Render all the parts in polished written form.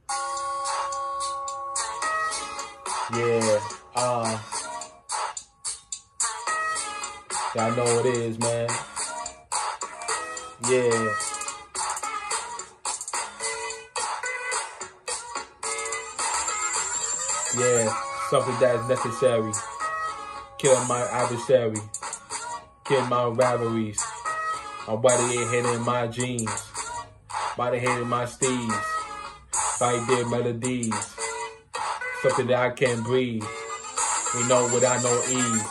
Yeah, y'all know what it is, man. Yeah. Yeah, something that's necessary. Killing my adversary. Killing my rivalries. I'm body hitting my jeans. Body hitting my steeds. Right there, melodies. Something that I can't breathe. You know without no ease.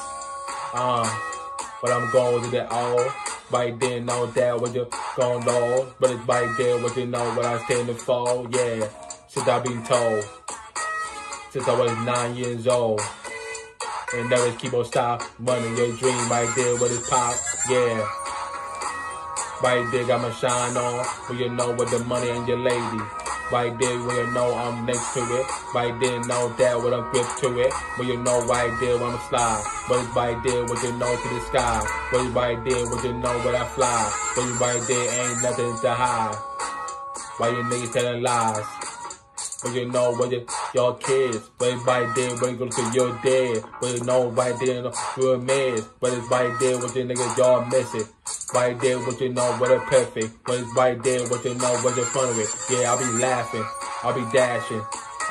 But I'm going with it all. Right there, know that what you're going on. But it's right there what you know what I stand to fall. Yeah, since I've been told. Since I was 9 years old. And never keep on stop running your dream right there with his pop. Yeah. Right there got my shine on. When you know what the money and your lady. Right there when you know I'm next to it. Right there know that when I'm grip to it. When you know right there when I'm slide. But it's right there when you know to the sky. But it's right there when you know when I fly. But it's right there ain't nothing to hide. Why you niggas telling lies? But you know when your kids, but it's right there when you go to your dead. But you know right there you're a mess. But it's right there with your niggas y'all miss it. Right there what you know what a perfect. But it's right there what you know what you're fun of it. Yeah, I'll be laughing, I'll be dashing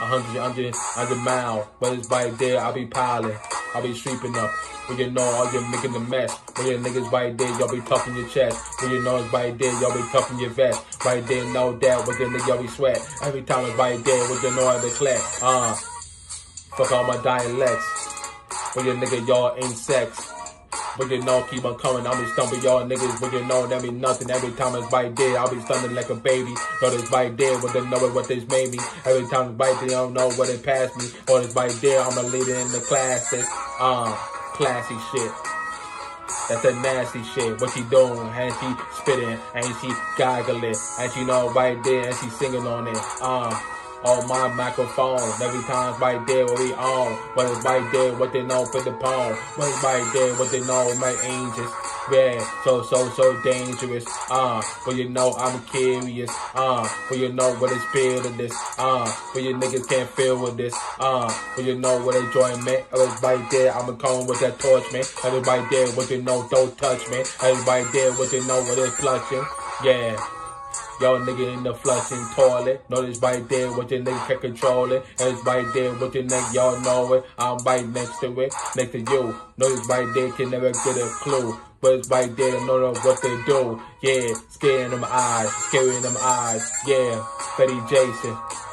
100 miles. But it's right there I'll be piling, I'll be sweeping up. When you know all you're making a mess. When your niggas right there, y'all be tough in your chest. When you know it's right there, y'all be tough in your vest. Right there, know that with your nigga, y'all be sweat. Every time it's right there, with your know I declare. Fuck all my dialects. When your nigga, y'all ain't sex. When you know, keep on coming, I'll be stumping y'all niggas. When you know, that mean nothing. Every time it's right there, I'll be stunning like a baby. Know it's right there, with the know what this made me. Every time it's right there, I don't know what it passed me. Or it's right there, I'm a leader in the class. Classy shit. That's that nasty shit. What she doing? And she spitting, and she goggling, and she know right there, and she singing on it. On my microphone, every time it's right there what we on. But it's right there what they know for the poem. But it's right there what they know my angels. Yeah, so dangerous. But you know I'm curious. But you know what it's feel to this. But your niggas can't feel with this. But you know what enjoyment. I was right there, I'ma come with that torch, man. I was right there, what you know, don't touch me. I was right there, what you know, what it's flushing. Yeah. Y'all nigga in the flushing toilet. Know this right there, what your nigga can control it. And it's right there, what your nigga, y'all know it. I'm right next to it, next to you. Know this right there, can never get a clue. But it's right there to know what they do. Yeah, scaring them eyes, scaring them eyes. Yeah, Betty Jason.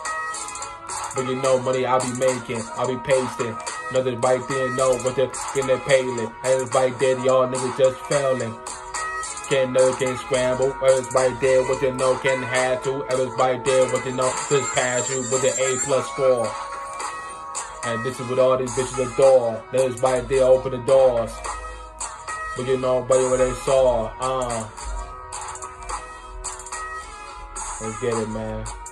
But you know money I'll be making, I'll be pasting. Know this right there, know what they're getting paying. And it's right there, y'all niggas just failing. Can't scramble. Ever's right there, what you know can have to. Ever's right there, what you know just pass you with an A+ score. And this is what all these bitches adore. There's right there, open the doors. But you know, buddy, what they saw. Let's get it, man.